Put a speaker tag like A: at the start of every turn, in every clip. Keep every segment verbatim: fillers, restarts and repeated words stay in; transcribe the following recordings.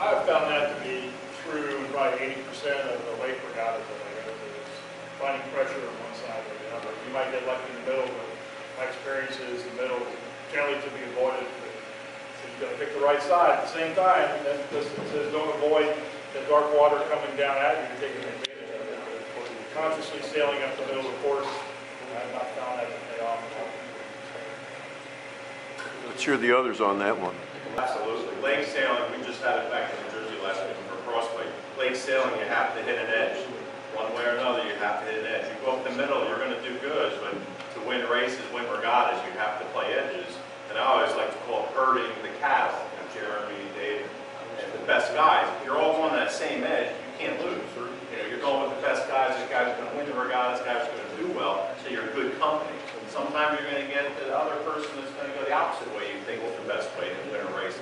A: I've found that to be true in probably eighty percent of the lake regattas that I go to. It's finding pressure on one side or the other. You might get lucky in the middle, but my experience is the middle is generally to be avoided. But, so you've got to pick the right side at the same time. And then this says don't avoid the dark water coming down at you. You're taking advantage of it. But consciously sailing up the middle of the course, I've not found that to pay off.
B: Let's hear the others on that one.
C: Absolutely. Lake sailing, we just had it back in New Jersey last week for Crossway. Lake sailing, you have to hit an edge. One way or another, you have to hit an edge. You go up the middle, you're going to do good, but to win races, win regattas, you have to play edges. And I always like to call it herding the cattle. You know, Jeremy, David, and the best guys. If you're all on that same edge, you can't lose. You know, you're going with the best guys. This guy's going to win the regatta. This guy's going to do well. So you're good company. And sometimes you're going to get the other person that's going to go the opposite way. You think is the best way to win a race.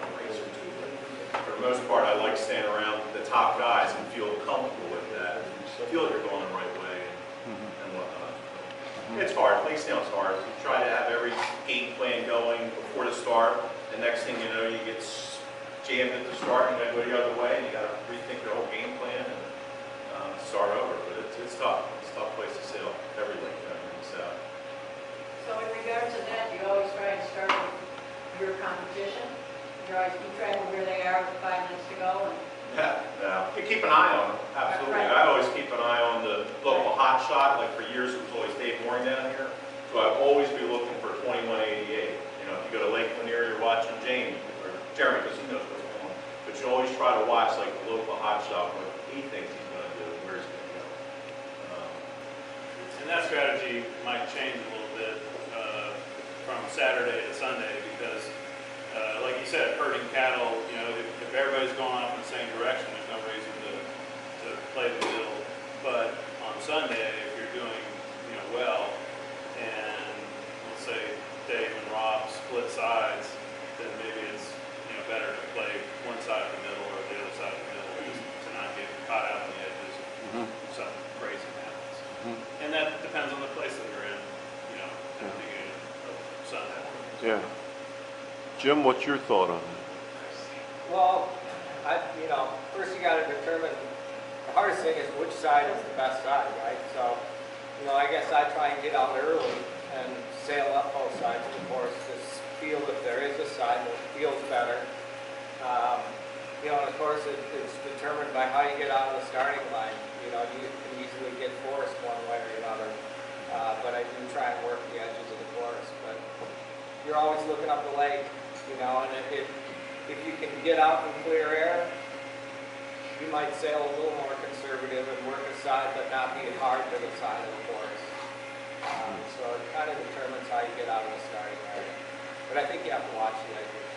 C: For the most part, I like staying around the top guys and feel comfortable with that. Feel you're going the right way and, mm-hmm. and whatnot. Mm-hmm. It's hard. Lake sailing's hard. You try to have every game plan going before the start. The next thing you know, you get jammed at the start and you got to go the other way and you got to rethink your whole game plan and uh, start over. But it's, it's tough. It's a tough place to sail. Every lake down in the south.
D: So in regards to that, you always try and start with your competition. You always keep track of where they are with five minutes to go. And
C: yeah, yeah. You keep an eye on them. Absolutely. Right. I always keep an eye on the local hot shot. Like for years, it was always Dave Mooring down here. So I'd always be looking for twenty-one eighty-eight. You know, if you go to Lake Lanier, you're watching James or Jeremy because he knows what's going on. But you always try to watch like the local hot shot, what he thinks he's going to do, where he's going to go. Um,
E: and that strategy might change a little bit uh, from Saturday to Sunday because, uh, like you said, herding cattle. You know, if, if everybody's going off in the same direction, there's no reason to to play the middle. But on Sunday, if you're doing you know well, and let's say Dave and Rob split sides, then maybe it's you know better to play one side of the middle or the other side of the middle, just to not get caught out on the edges. Mm-hmm. Something crazy happens, mm-hmm. and that depends on the place that you're in. You know, at the beginning of Sunday.
B: Yeah. Jim, what's your thought on that?
F: Well, I, you know, first you got to determine, the hardest thing is which side is the best side, right? So, you know, I guess I try and get out early and sail up both sides of the course to feel if there is a side that feels better. Um, you know, and of course it, it's determined by how you get out of the starting line. You know, you can easily get forced one way or another. Uh, but I do try and work the edges of the course. But you're always looking up the lake, you know, and if, if you can get out in clear air, you might sail a little more conservative and work a side, but not be hard to the side of the course. Um, so it kind of determines how you get out of the starting area. But I think you have to watch the edges.